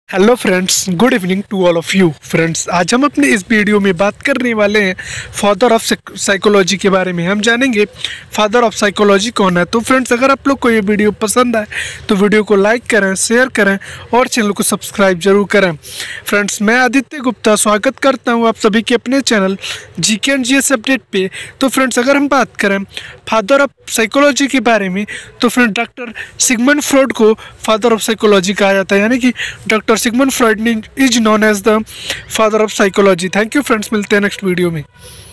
Hello friends, good evening to all of you friends. आज हम अपने इस वीडियो में बात करने वाले हैं फादर ऑफ साइकोलॉजी के बारे में। हम जानेंगे फादर ऑफ साइकोलॉजी कौन है। तो फ्रेंड्स, अगर आप लोग को ये वीडियो पसंद आए तो वीडियो को लाइक करें, शेयर करें और चैनल को सब्सक्राइब जरूर करें। फ्रेंड्स, मैं आदित्य गुप्ता स्वागत करता हूँ आप सभी के अपने channel GK and GS update पे। तो फ्रेंड्स, अगर हम बात करें फादर ऑफ साइकोलॉजी के बारे में तो फ्रेंड डॉक्टर सिगमंड फ्रॉइड को फादर ऑफ साइकोलॉजी कहा जाता है, यानी कि doctor Sigmund Freud is known as the father of psychology. Thank you friends, मिलते हैं नेक्स्ट वीडियो में।